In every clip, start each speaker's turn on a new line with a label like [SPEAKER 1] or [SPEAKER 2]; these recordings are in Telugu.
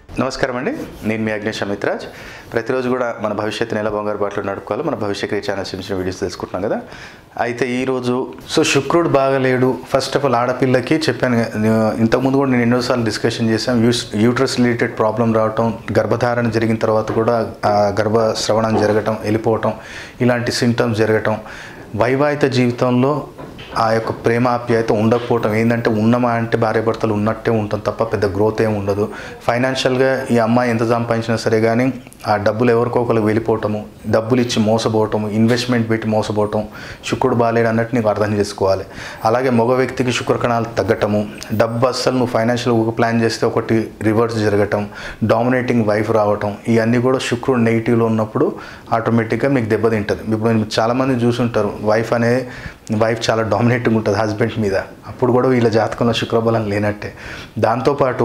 [SPEAKER 1] నమస్కారం అండి, నేను మీ అగ్నేష్ అమిత్రాజ్. ప్రతిరోజు కూడా మన భవిష్యత్తుని ఎలా బంగారు బాటలో నడుపుకోవాలో మన భవిష్యక్రియ ఛానల్ చిన్న వీడియోస్ తెలుసుకుంటున్నాం కదా. అయితే ఈరోజు శుక్రుడు బాగలేడు. ఫస్ట్ ఆఫ్ ఆల్ ఆడపిల్లకి చెప్పాను, ఇంతకుముందు కూడా నేను ఎన్నోసార్లు డిస్కషన్ చేశాను. యూట్రస్ రిలేటెడ్ ప్రాబ్లం రావటం, గర్భధారణ జరిగిన తర్వాత కూడా గర్భస్రవణం జరగటం, వెళ్ళిపోవటం, ఇలాంటి సింటమ్స్ జరగటం, వైవాహిక జీవితంలో ఆ యొక్క ప్రేమ ఆప్యాయత ఉండకపోవటం. ఏంటంటే ఉన్నమా అంటే భార్యాభర్తలు ఉన్నట్టే ఉంటాం తప్ప పెద్ద గ్రోత్ ఏమి ఉండదు. ఫైనాన్షియల్గా ఈ అమ్మాయి ఎంత సంపాదించినా సరే కానీ ఆ డబ్బులు ఎవరికో ఒకరికి వెళ్ళిపోవటము, డబ్బులు ఇచ్చి మోసపోవటము, ఇన్వెస్ట్మెంట్ పెట్టి మోసపోవటం, శుక్రుడు బాలేడు అన్నట్టు నీకు అర్థం చేసుకోవాలి. అలాగే మగ వ్యక్తికి శుక్రకణాలు తగ్గటము, డబ్బు అస్సలు నువ్వు ఫైనాన్షియల్ ఒక ప్లాన్ చేస్తే ఒకటి రివర్స్ జరగటం, డామినేటింగ్ వైఫ్ రావటం, ఇవన్నీ కూడా శుక్రుడు నెగిటివ్లో ఉన్నప్పుడు ఆటోమేటిక్గా మీకు దెబ్బతింటుంది. ఇప్పుడు చాలామంది చూసుంటారు, వైఫ్ చాలా డామినేటింగ్ ఉంటుంది హస్బెండ్ మీద, అప్పుడు కూడా వీళ్ళ జాతకంలో శుక్రబలం లేనట్టే. దాంతోపాటు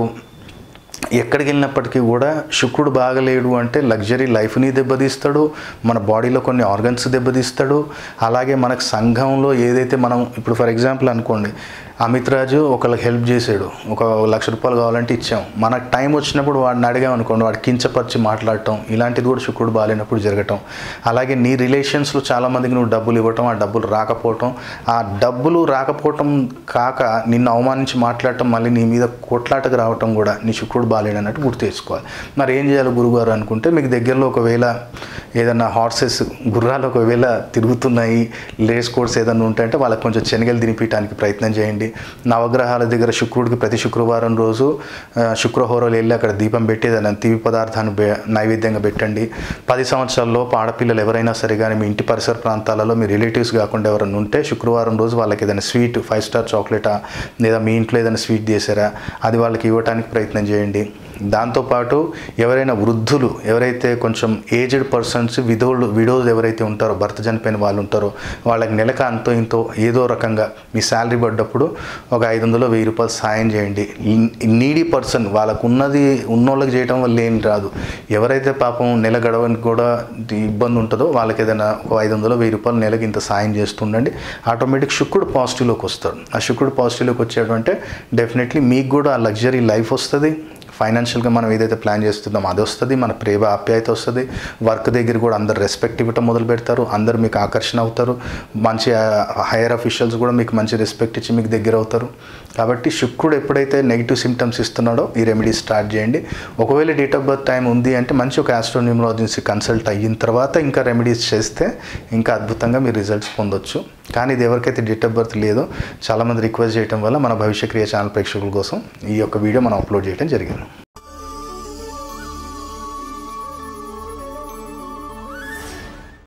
[SPEAKER 1] ఎక్కడికి వెళ్ళినప్పటికీ కూడా శుక్రుడు బాగలేడు అంటే లగ్జరీ లైఫ్ని దెబ్బతీస్తాడు, మన బాడీలో కొన్ని ఆర్గన్స్ దెబ్బతీస్తాడు. అలాగే మనకు సంఘంలో ఏదైతే మనం ఇప్పుడు ఫర్ ఎగ్జాంపుల్ అనుకోండి, అమిత్ రాజు ఒకళ్ళకి హెల్ప్ చేసాడు, ఒక ₹1,00,000 కావాలంటే ఇచ్చాం. మనకు టైం వచ్చినప్పుడు వాడిని అడిగామనుకోండి, వాడు కించపరిచి మాట్లాడటం, ఇలాంటిది కూడా శుక్రుడు బాగాలేనప్పుడు జరగటం. అలాగే నీ రిలేషన్స్లో చాలామందికి నువ్వు డబ్బులు ఇవ్వటం, ఆ డబ్బులు రాకపోవటం, ఆ డబ్బులు రాకపోవటం కాక నిన్ను అవమానించి మాట్లాడటం, మళ్ళీ నీ మీద కొట్లాటకు రావటం కూడా నీ శుక్రుడు బాగాలేడు అన్నట్టు గుర్తు తెచ్చుకోవాలి. మరి ఏం చేయాలి గురుగారు అనుకుంటే, మీకు దగ్గరలో ఒకవేళ ఏదన్నా హార్సెస్ గుర్రాలు ఒకవేళ తిరుగుతున్నాయి, రేస్ కోర్స్ ఏదన్నా ఉంటాయంటే వాళ్ళకి కొంచెం శనగలు తినిపించడానికి ప్రయత్నం చేయండి. నవగ్రహాల దగ్గర శుక్రుడికి ప్రతి శుక్రవారం రోజు శుక్రహోరలు వెళ్ళి అక్కడ దీపం పెట్టి ఏదైనా తీపి పదార్థాన్ని నైవేద్యంగా పెట్టండి. 10 సంవత్సరాలలోపు ఆడపిల్లలు ఎవరైనా సరే కానీ మీ ఇంటి పరిసర ప్రాంతాలలో మీ రిలేటివ్స్ కాకుండా ఎవరైనా ఉంటే శుక్రవారం రోజు వాళ్ళకి ఏదైనా స్వీట్ 5 స్టార్ చాక్లెటా లేదా మీ ఇంట్లో ఏదైనా స్వీట్ చేశారా అది వాళ్ళకి ఇవ్వడానికి ప్రయత్నం చేయండి. దాంతోపాటు ఎవరైనా వృద్ధులు, ఎవరైతే కొంచెం ఏజ్డ్ పర్సన్స్, విడోస్ ఎవరైతే ఉంటారో, భర్త చనిపోయిన వాళ్ళు ఉంటారో, వాళ్ళకి నెలకు అంతో ఇంతో ఏదో రకంగా మీ శాలరీ పడ్డప్పుడు ఒక ₹500-1000 సాయం చేయండి. నీడీ పర్సన్ వాళ్ళకు ఉన్నోళ్ళకి చేయడం వల్ల ఏం రాదు. ఎవరైతే పాపం నెల గడవడానికి కూడా ఇబ్బంది ఉంటుందో వాళ్ళకి ఏదైనా ఒక ₹500-1000 నెలకి ఇంత సాయం చేస్తుండండి. ఆటోమేటిక్ శుక్రుడు పాజిటివ్లోకి వస్తాడు. ఆ శుక్రుడు పాజిటివ్లోకి వచ్చాడంటే డెఫినెట్లీ మీకు కూడా ఆ లగ్జరీ లైఫ్ వస్తుంది. ఫైనాన్షియల్గా మనం ఏదైతే ప్లాన్ చేస్తున్నామో అది వస్తుంది, మన ప్రేమ ఆప్యాయత వస్తుంది. వర్క్ దగ్గర కూడా అందరు రెస్పెక్ట్ ఇవ్వటం మొదలు పెడతారు, అందరు మీకు ఆకర్షణ అవుతారు. మంచి హైయర్ అఫీషియల్స్ కూడా మీకు మంచి రెస్పెక్ట్ ఇచ్చి మీకు దగ్గర అవుతారు. కాబట్టి శుక్రుడు ఎప్పుడైతే నెగిటివ్ సిమ్టమ్స్ ఇస్తున్నాడో ఈ రెమెడీస్ స్టార్ట్ చేయండి. ఒకవేళ డేట్ ఆఫ్ బర్త్ టైం ఉంది అంటే మంచి ఒక ఆస్ట్రోన్యూమరాలజీని కన్సల్ట్ అయిన తర్వాత ఇంకా రెమెడీస్ చేస్తే ఇంకా అద్భుతంగా మీరు రిజల్ట్స్ పొందొచ్చు. కానీ ఇది ఎవరికైతే డేట్ ఆఫ్ బర్త్ లేదో చాలామంది రిక్వెస్ట్ చేయడం వల్ల మన భవిష్యక్రియ ఛానల్ ప్రేక్షకుల కోసం ఈ యొక్క వీడియో మనం అప్లోడ్ చేయడం జరిగింది.